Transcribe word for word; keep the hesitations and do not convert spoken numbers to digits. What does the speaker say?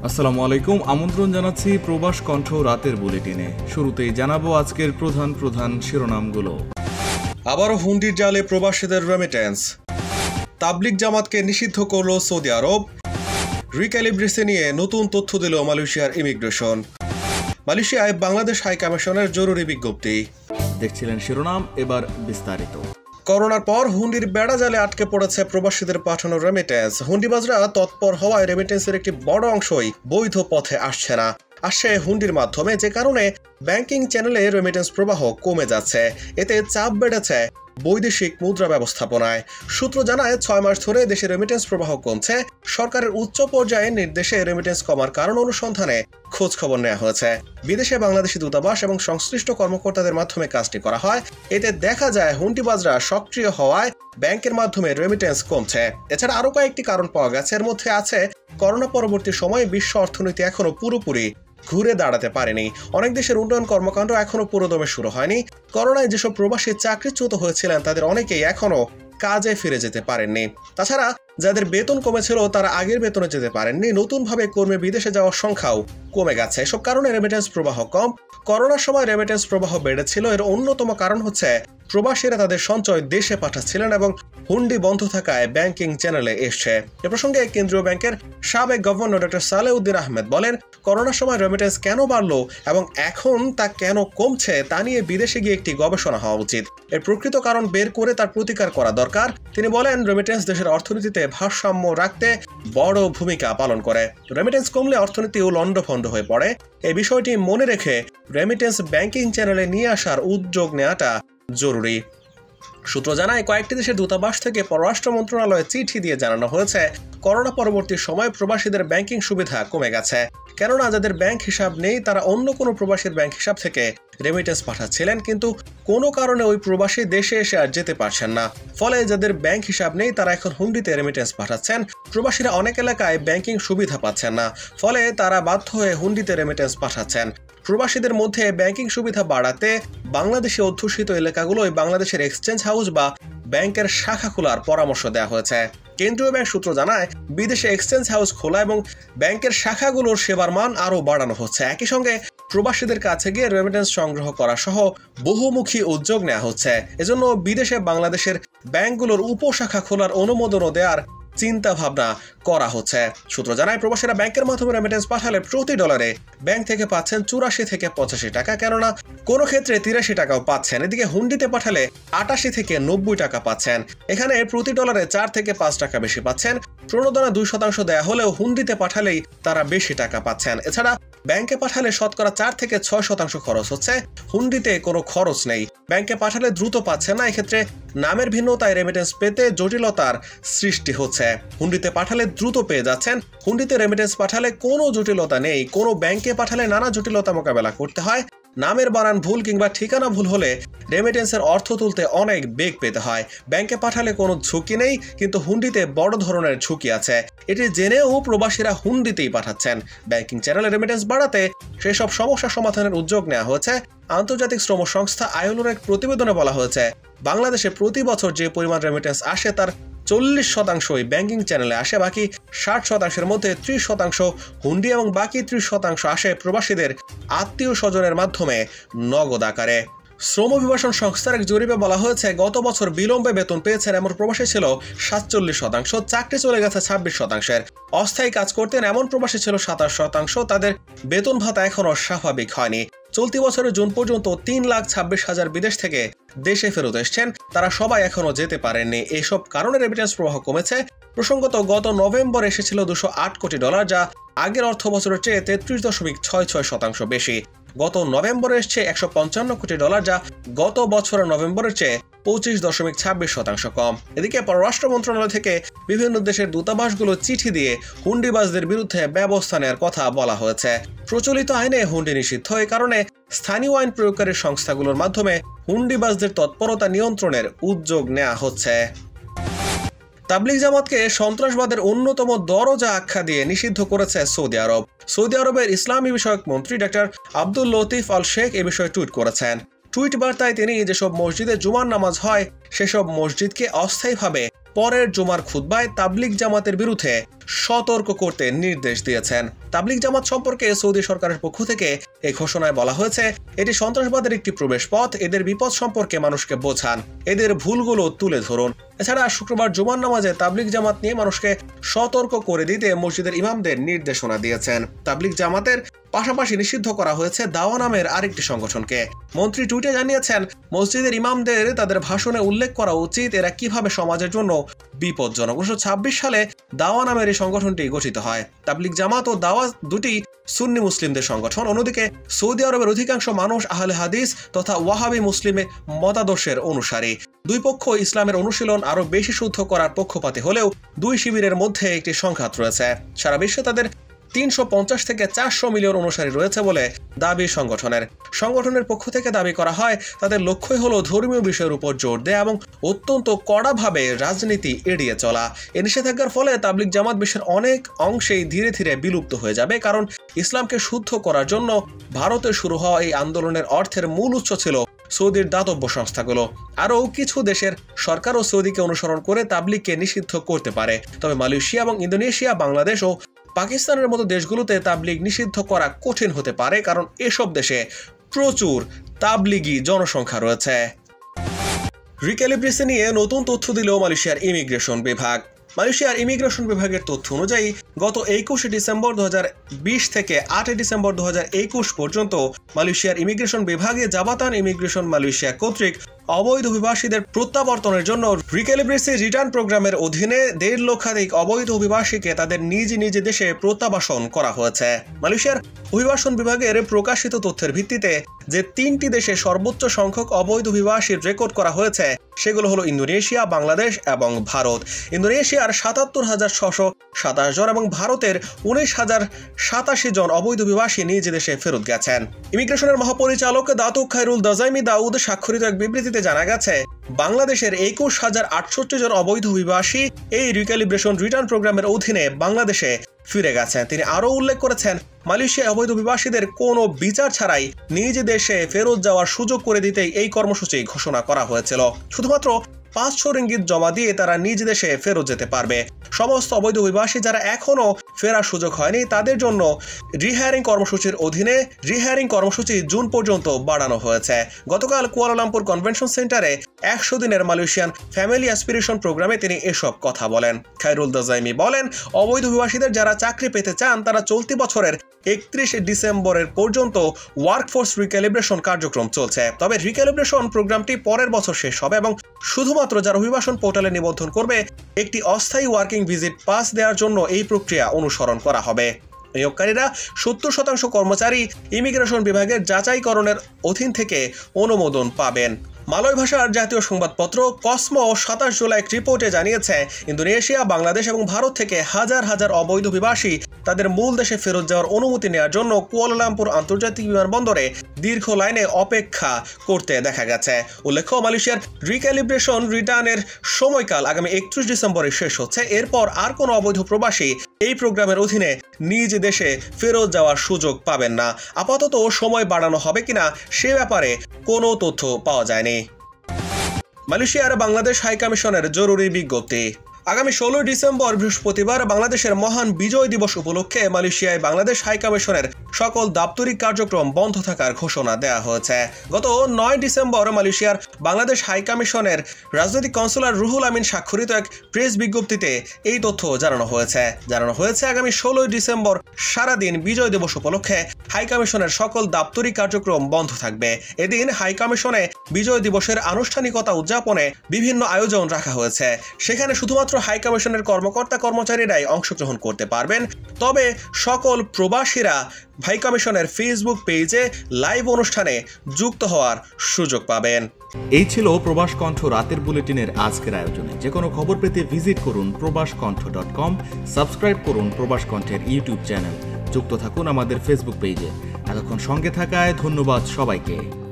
আসসালামু আলাইকুম, আমন্ত্রণ জানাচ্ছি প্রবাস কণ্ঠ রাতের বুলেটিনে। শুরুতেই জানাবো আজকের প্রধান প্রধান শিরোনামগুলো। আবারও হুন্ডির জালে প্রবাসীদের রেমিটেন্স। তাবলিগ জামাতকে নিষিদ্ধ করল সৌদি আরব। রিক্যালিব্রেশন নিয়ে নতুন তথ্য দিল মালয়েশিয়ার ইমিগ্রেশন। মালয়েশিয়ায় বাংলাদেশ হাই কমিশনের জরুরি বিজ্ঞপ্তি। দেখছিলেন শিরোনাম, এবার বিস্তারিত। করোনার পর হুন্ডির বেড়া জালে আটকে পড়েছে প্রবাসীদের পাঠানো রেমিটেন্স। হুন্ডিবাজরা তৎপর হওয়ায় রেমিটেন্সের একটি বড় অংশই বৈধ পথে আসছে না, আসছে হুন্ডির মাধ্যমে, যে কারণে ব্যাংকিং চ্যানেলে রেমিটেন্স প্রবাহ কমে যাচ্ছে। এতে চাপ বেড়েছে বৈদেশিক মুদ্রা ব্যবস্থাপনায়। সূত্র জানায়, ছয় মাস ধরে দেশে রেমিটেন্স প্রবাহ কমছে। সরকারের উচ্চ পর্যায়ে নির্দেশে রেমিটেন্স কমার কারণ অনুসন্ধানে খোঁজ খবর নেওয়া হয়েছে। বিদেশে বাংলাদেশি দূতাবাস এবং সংশ্লিষ্ট কর্মকর্তাদের মাধ্যমে কাজটি করা হয়। এতে দেখা যায় হুন্ডিবাজরা সক্রিয় হওয়ায় ব্যাংকের মাধ্যমে রেমিটেন্স কমছে। এছাড়া আরও কয়েকটি কারণ পাওয়া গেছে। এর মধ্যে আছে, করোনা পরবর্তী সময়ে বিশ্ব অর্থনীতি এখনো পুরোপুরি ঘুরে দাঁড়াতে পারেনি। অনেক দেশের উন্নয়ন কর্মকাণ্ড এখনো পুরোদমে শুরু হয়নি। করোনায় যেসব প্রবাসী চাকরিচ্যুত হয়েছিলেন তাদের অনেকেই এখনো কাজে ফিরে যেতে পারেননি। তাছাড়া যাদের বেতন কমেছিল তারা আগের বেতনে যেতে পারেননি। নতুনভাবে কর্মী বিদেশে যাওয়ার সংখ্যাও কমে গেছে। এসব কারণে রেমিটেন্স প্রবাহ কম। করোনার সময় রেমিটেন্স প্রবাহ বেড়েছিল। এর অন্যতম কারণ হচ্ছে প্রবাসীরা তাদের সঞ্চয় দেশে পাঠাচ্ছিলেন এবং হুন্ডি বন্ধ থাকায় ব্যাংকিং চ্যানেলে এসছে। এ প্রসঙ্গে কেন্দ্রীয় ব্যাংকের সাবেক গভর্নর ডক্টর সালেউদ্দিন আহমেদ বলেন, করোনার সময় রেমিটেন্স কেন বাড়লো এবং এখন তা কেন কমছে তা নিয়ে বিদেশে গিয়ে একটি গবেষণা হওয়া উচিত। এর প্রকৃত কারণ বের করে তার প্রতিকার করা দরকার। তিনি বলেন, রেমিটেন্স দেশের অর্থনীতিতে ভারসাম্য রাখতে বড় ভূমিকা পালন করে। রেমিটেন্স কমলে অর্থনীতিও লন্ডভন্ড হয়ে পড়ে। এই বিষয়টি মনে রেখে রেমিটেন্স ব্যাংকিং চ্যানেলে নিয়ে আসার উদ্যোগ নেওয়াটা জরুরি। সূত্র জানায়, কয়েকটি দেশের দূতাবাস থেকে পররাষ্ট্র মন্ত্রণালয়ে চিঠি দিয়ে জানানো হয়েছে, করোনা পরবর্তী সময় প্রবাসীদের ব্যাংকিং সুবিধা কমে গেছে। কেননা যাদের ব্যাংক হিসাব নেই তারা অন্য কোনো প্রবাসীর ব্যাংক হিসাব থেকে রেমিটেন্স পাঠাচ্ছিলেন, কিন্তু কোনো কারণে ওই প্রবাসী দেশে এসে আর যেতে পারছেন না। ফলে যাদের ব্যাংক হিসাব নেই তারা এখন হুন্ডিতে রেমিটেন্স পাঠাচ্ছেন। প্রবাসীরা অনেক এলাকায় ব্যাংকিং সুবিধা পাচ্ছেন না, ফলে তারা বাধ্য হয়ে হুন্ডিতে রেমিটেন্স পাঠাচ্ছেন। প্রবাসীদের মধ্যে ব্যাংকিং সুবিধা বাড়াতে বাংলাদেশে অধ্যুষিত এলাকাগুলোয় বাংলাদেশের এক্সচেঞ্জ হাউস বা ব্যাংকের শাখা খোলার পরামর্শ দেওয়া হয়েছে। কেন্দ্রীয় ব্যাংক সূত্র জানায়, বিদেশে এক্সচেঞ্জ হাউস খোলা এবং ব্যাংকের শাখাগুলোর সেবার মান আরও বাড়ানো হচ্ছে। একই সঙ্গে প্রবাসীদের কাছে গিয়ে রেমিটেন্স সংগ্রহ করা সহ বহুমুখী উদ্যোগ নেওয়া হচ্ছে। এজন্য বিদেশে বাংলাদেশের ব্যাংকগুলোর উপশাখা খোলার অনুমোদনও দেওয়ার চিন্তা ভাবনা করা হচ্ছে। সূত্র জানায়, প্রবাসীরা ব্যাংকের মাধ্যমে রেমিটেন্স পাঠালে প্রতি ডলারে ব্যাংক থেকে পাচ্ছেন চুরাশি থেকে পঁচাশি টাকা, কেননা কোনো ক্ষেত্রে তিরাশি টাকাও পাচ্ছেন। এদিকে হুন্ডিতে পাঠালে আটাশি থেকে নব্বই টাকা পাচ্ছেন। এখানে প্রতি ডলারে চার থেকে পাঁচ টাকা বেশি পাচ্ছেন। প্রণোদনা দুই শতাংশ দেয়া হলেও হুন্ডিতে পাঠালেই তারা বেশি টাকা পাচ্ছেন। এছাড়া ব্যাংকে পাঠালে শতকরা চার থেকে ছয় শতাংশ খরচ হচ্ছে। হুন্ডিতে কোনো খরচ নেই। ব্যাংকে পাঠালে দ্রুত পাচ্ছেন না। এক্ষেত্রে নামের ভিন্নতায় রেমিটেন্স পেতে জটিলতার সৃষ্টি হচ্ছে। হুন্ডিতে পাঠালে দ্রুত পেয়ে যাচ্ছেন। হুন্ডিতে রেমিটেন্স পাঠালে কোনো জটিলতা নেই। কোনো ব্যাংকে পাঠালে নানা জটিলতা মোকাবেলা করতে হয়। নামের বানান ভুল কিংবা ঠিকানা ভুল হলে রেমিটেন্সের অর্থ তুলতে অনেক বেগ পেতে হয়। ব্যাংকে পাঠালে কোনো ঝুঁকি নেই, কিন্তু হুন্ডিতে বড় ধরনের ঝুঁকি আছে। এটি জেনেও প্রবাসীরা হুন্ডিতেই পাঠাচ্ছেন। ব্যাংকিং চ্যানেলে রেমিটেন্স বাড়াতে সেসব সমস্যা সমাধানের উদ্যোগ নেওয়া হয়েছে। আন্তর্জাতিক শ্রম সংস্থা আইএলওর এক প্রতিবেদনে বলা হয়েছে, বাংলাদেশে প্রতি বছর যে পরিমাণ রেমিটেন্স আসে তার চল্লিশ শতাংশই ব্যাংকিং চ্যানেলে আসে। বাকি ষাট শতাংশের মধ্যে ত্রিশ শতাংশ হুন্ডি এবং বাকি ত্রিশ শতাংশ আসে প্রবাসীদের আত্মীয় স্বজনের মাধ্যমে নগদ আকারে। শ্রম অভিবাসন সংস্থার এক জরিপে বলা হয়েছে, গত বছর বিলম্বে বেতন পেয়েছেন এমন প্রবাসী ছিল সাতচল্লিশ শতাংশ, চাকরি চলে গেছে ছাব্বিশ শতাংশের, অস্থায়ী কাজ করতেন এমন প্রবাসী ছিল সাতাশ শতাংশ, তাদের বেতন ভাতা এখনো স্বাভাবিক হয়নি। চলতি বছরের জুন পর্যন্ত তিন লাখ ছাব্বিশ হাজার বিদেশ থেকে দেশে ফেরত এসছেন, তারা সবাই এখনো যেতে পারেননি। এইসব কারণে রেমিটেন্স প্রবাহ কমেছে। প্রসঙ্গত, গত নভেম্বর এসেছিল দুশো আট কোটি ডলার, যা আগের অর্থ বছরের চেয়ে তেত্রিশ দশমিক ছয় ছয় শতাংশ বেশি। গত নভেম্বরে এসছে একশো পঞ্চান্ন কোটি ডলার, যা গত বছরের নভেম্বরের চেয়ে পঁচিশ দশমিক ছাব্বিশ শতাংশ কম। এদিকে পররাষ্ট্র মন্ত্রণালয় থেকে বিভিন্ন দেশের দূতাবাসগুলো চিঠি দিয়ে হুন্ডিবাজদের বিরুদ্ধে ব্যবস্থা নেওয়ার কথা বলা হয়েছে। প্রচলিত আইনে হুন্ডি নিষিদ্ধ। এই কারণে স্থানীয় আইন প্রয়োগকারী সংস্থাগুলোর মাধ্যমে হুন্ডিবাজদের তৎপরতা নিয়ন্ত্রণের উদ্যোগ নেওয়া হচ্ছে। তাবলিগ জামাতকে সন্ত্রাসবাদের অন্যতম দরজা আখ্যা দিয়ে নিষিদ্ধ করেছে সৌদি আরব। সৌদি আরবের ইসলামী বিষয়ক মন্ত্রী doctor Abdul Latif Al Sheikh এ বিষয়ে টুইট করেছেন। টুইট বার্তায় তিনি যেসব মসজিদে জুমার নামাজ হয় সেসব মসজিদকে অস্থায়ীভাবে পরের জুমার খুতবায় তাবলিগ জামাতের বিরুদ্ধে সতর্ক করতে নির্দেশ দিয়েছেন। তাবলিগ জামাত সম্পর্কে সৌদি সরকারের পক্ষ থেকে এই ঘোষণায় বলা হয়েছে, এটি সন্ত্রাসবাদের একটি প্রবেশ পথ, এদের বিপদ সম্পর্কে মানুষকে বোঝান, এদের ভুলগুলো তুলে ধরুন। এছাড়া শুক্রবার জুমার নামাজে তাবলিগ জামাত নিয়ে মানুষকে সতর্ক করে দিতে মসজিদের ইমামদের নির্দেশনা দিয়েছেন। তাবলিগ জামাতের পাশাপাশি নিষিদ্ধ করা হয়েছে দাওয়া নামের আরেকটি সংগঠনকে। মন্ত্রী টুইটে জানিয়েছেন, মসজিদের ইমামদের তাদের ভাষণে উল্লেখ করা উচিত এরা কিভাবে সমাজের জন্য বিপজ্জনক। উনিশশো ছাব্বিশ সালে দাওয়া নামের এই সংগঠনটি গঠিত হয়। তাবলিগ জামাত ও দাওয়া দুটি সুন্নি মুসলিমদের সংগঠন। অন্যদিকে সৌদি আরবের অধিকাংশ মানুষ আহলে হাদিস তথা ওয়াহাবি মুসলিমে মতাদর্শের অনুসারী। দুই পক্ষ ইসলামের অনুশীলন আরো বেশি শুদ্ধ করার পক্ষপাতী হলেও দুই শিবিরের মধ্যে একটি সংঘাত রয়েছে। সারা বিশ্বে তাদের তিনশো পঞ্চাশ থেকে চারশো মিলিয়ন অনুসারী রয়েছে বলে দাবি সংগঠনের। সংগঠনের পক্ষ থেকে দাবি করা হয়, তাদের লক্ষ্যই হলো ধর্মীয় বিষয়ের উপর জোর দেয়া এবং অত্যন্ত কড়াভাবে রাজনীতি এড়িয়ে চলা। এ নিষেধাজ্ঞার ফলে তাবলিগ জামাত বিশ্বের অনেক অংশেই ধীরে ধীরে বিলুপ্ত হয়ে যাবে, কারণ ইসলামকে শুদ্ধ করার জন্য ভারতে শুরু হওয়া এই আন্দোলনের অর্থের মূল উৎস ছিল সৌদির দাতব্য সংস্থাগুলো। আরও কিছু দেশের সরকারও সৌদিকে অনুসরণ করে তাবলিগকে নিষিদ্ধ করতে পারে, তবে মালয়েশিয়া এবং ইন্দোনেশিয়া, বাংলাদেশ ও পাকিস্তানের মতো দেশগুলোতে তাবলিগ নিষিদ্ধ করা কঠিন হতে পারে, কারণ এসব দেশে প্রচুর তাবলিগি জনসংখ্যা রয়েছে। রিক্যালিব্রেশন নিয়ে নতুন তথ্য দিল মালয়েশিয়ার ইমিগ্রেশন বিভাগ। মালয়েশিয়ার ইমিগ্রেশন বিভাগের তথ্য অনুযায়ী গত একুশে ডিসেম্বর দু হাজার বিশ থেকে আটই ডিসেম্বর দু হাজার একুশ পর্যন্ত মালয়েশিয়ার ইমিগ্রেশন বিভাগে জাবাতান ইমিগ্রেশন মালয়েশিয়া কর্তৃক অবৈধ অভিবাসীদের প্রত্যাবর্তনের জন্য রিক্যালিব্রেশন রিটার্ন প্রোগ্রামের অধীনে দেড় লক্ষাধিক অবৈধ অভিবাসীকে তাদের নিজ নিজ দেশে প্রত্যাবাসন করা হয়েছে। মালয়েশিয়ার অভিবাসন বিভাগের প্রকাশিত তথ্যের ভিত্তিতে যে তিনটি দেশে সর্বোচ্চ সংখ্যক অবৈধ অভিবাসীর রেকর্ড করা হয়েছে সেগুলো হলো ইন্দোনেশিয়া, বাংলাদেশ এবং ভারত। ইন্দোনেশিয়ার সাতাত্তর হাজার ছশো সাতাশ জন এবং ভারতের উনিশ হাজার সাতাশি জন অবৈধ অভিবাসী নিজ দেশে ফেরত গেছেন। ইমিগ্রেশনের মহাপরিচালক দাতুক খায়রুল দাজাইমি দাউদ স্বাক্ষরিত এক বিবৃতিতে জানা গেছে, বাংলাদেশের একুশ হাজার আটষট্টি জন অবৈধ অভিবাসী এই রিক্যালিব্রেশন রিটার্ন প্রোগ্রামের অধীনে বাংলাদেশে ফিরে গেছেন। তিনি আরও উল্লেখ করেছেন, মালয়েশিয়ায় অবৈধ অভিবাসীদের কোনো বিচার ছাড়াই নিজ দেশে ফেরত যাওয়ার সুযোগ করে দিতেই এই কর্মসূচি ঘোষণা করা হয়েছিল। শুধুমাত্র পাঁচশো রিঙ্গিত জমা দিয়ে তারা নিজ দেশে ফেরত যেতে পারবে। সমস্ত অবৈধ অভিবাসী যারা এখনো ফেরার সুযোগ হয়নি তাদের জন্য রিহায়ারিং কর্মসূচির অধীনে রিহায়ারিং কর্মসূচি জুন পর্যন্ত বাড়ানো হয়েছে। গতকাল কুয়ালালামপুর কনভেনশন সেন্টারে একশো দিনের মালয়েশিয়ান ফ্যামিলি অ্যাসপিরেশন প্রোগ্রামে তিনি এসব কথা বলেন। খায়রুল দাজাইমি বলেন, অবৈধ অভিবাসীদের যারা চাকরি পেতে চান তারা চলতি বছরের একত্রিশে ডিসেম্বরের পর্যন্ত ওয়ার্কফোর্স রিক্যালিব্রেশন কার্যক্রম চলছে। তবে রিক্যালিব্রেশন প্রোগ্রামটি পরের বছর শেষ হবে এবং শুধুমাত্র যারা অভিবাসন পোর্টালে নিবন্ধন করবে একটি অস্থায়ী ওয়ার্কিং ভিজিট পাস দেওয়ার জন্য এই প্রক্রিয়া অনুসরণ করা হবে। নিয়োগকারীরা সত্তর শতাংশ কর্মচারী ইমিগ্রেশন বিভাগের যাচাইকরণের অধীন থেকে অনুমোদন পাবেন। মালয় ভাষার জাতীয় সংবাদপত্র কসমো সাতাশ জুলাই এক রিপোর্টে জানিয়েছে, ইন্দোনেশিয়া, বাংলাদেশ এবং ভারত থেকে হাজার হাজার অবৈধ অভিবাসী তাদের মূল দেশে ফেরত যাওয়ার অনুমতি নেওয়ার জন্য কুয়ালালামপুর আন্তর্জাতিক বিমানবন্দরে দীর্ঘ লাইনে অপেক্ষা করতে দেখা গেছে। উল্লেখ্য, মালয়েশিয়ার রিক্যালিব্রেশন রিটার্নের সময়কাল আগামী একত্রিশ ডিসেম্বরে শেষ হচ্ছে। এরপর আর কোনো অবৈধ প্রবাসী এই প্রোগ্রামের অধীনে নিজ দেশে ফেরত যাওয়ার সুযোগ পাবেন না। আপাতত সময় বাড়ানো হবে কিনা সে ব্যাপারে কোনো তথ্য পাওয়া যায়নি। মালয়েশিয়ার বাংলাদেশ হাইকমিশনের জরুরি বিজ্ঞপ্তি। আগামী ষোলোই ডিসেম্বর বৃহস্পতিবার বাংলাদেশের মহান বিজয় দিবস উপলক্ষে মালয়েশিয়ায় বাংলাদেশ হাইকমিশনের সকল দাপ্তরিক কার্যক্রম বন্ধ থাকার ঘোষণা দেওয়া হয়েছে। গত নয় ডিসেম্বর মালয়েশিয়ার বাংলাদেশ হাইকমিশনের রাজনৈতিক কনসুলার রুহুল আমিন স্বাক্ষরিত এক প্রেস বিজ্ঞপ্তিতে এই তথ্য জানানো হয়েছে। জানানো হয়েছে আগামী ষোলোই ডিসেম্বর সারাদিন বিজয় দিবস উপলক্ষে হাইকমিশনের সকল দাপ্তরিক কার্যক্রম বন্ধ থাকবে। এদিন হাইকমিশনে বিজয় দিবসের আনুষ্ঠানিকতা উদযাপনে বিভিন্ন আয়োজন রাখা হয়েছে। সেখানে শুধুমাত্র হাইকমিশনের কর্মকর্তা কর্মচারীরাই অংশগ্রহণ করতে পারবেন। তবে সকল প্রবাসীরা হাইকমিশনের ফেসবুক পেজে লাইভ অনুষ্ঠানে যুক্ত হওয়ার সুযোগ পাবেন। এই ছিল প্রবাস কণ্ঠ রাতের বুলেটিনের আজকের আয়োজনে। যে কোনো খবর পেতে ভিজিট করুন প্রবাস কণ্ঠ ডট কম, সাবস্ক্রাইব করুন প্রবাস কণ্ঠের ইউটিউব চ্যানেল, যুক্ত থাকুন আমাদের ফেসবুক পেজে। এতক্ষণ সঙ্গে থাকায় ধন্যবাদ সবাইকে।